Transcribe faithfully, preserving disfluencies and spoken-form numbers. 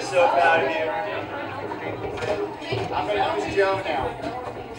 so proud of you. I'm going to use Joe now.